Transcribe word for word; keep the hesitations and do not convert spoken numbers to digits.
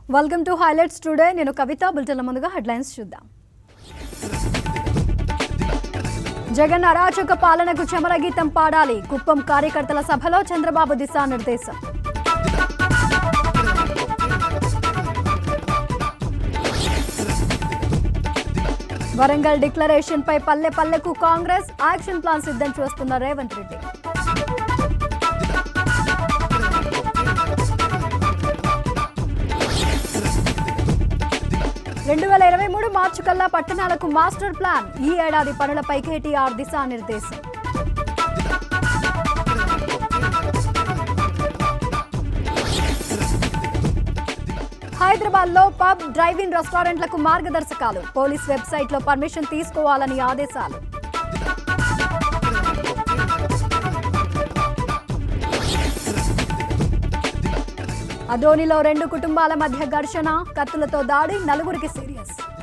Welcome to highlights today. నేను కవిత. బులెటిన్ల ముందుగా headlines చూద్దాం. జగన్ అరాచక పాలనకు చమరగీతం పాడాలి. కుప్పం కార్యకర్తల సభలో చంద్రబాబు దిశానిర్దేశం. వరంగల్ డిక్లరేషన్ పై పల్లె పల్లెకు కాంగ్రెస్ యాక్షన్ ప్లాన్ సిద్ధం చేస్తున్న రేవంత్ రెడ్డి. రెండు వేల ఇరవై మూడు మార్చి కల్లా పట్టణాలకు మాస్టర్ ప్లాన్. ఈ ఏడాది పనులపై కేటీఆర్ దిశానిర్దేశం. హైదరాబాద్ లో పబ్, డ్రైవ్-ఇన్ రెస్టారెంట్లకు మార్గదర్శకాలు. పోలీస్ వెబ్సైట్ లో పర్మిషన్ తీసుకోవాలని ఆదేశాలు. అదోనిలో రెండు కుటుంబాల మధ్య ఘర్షణ, కత్తులతో దాడి, నలుగురికి సీరియస్.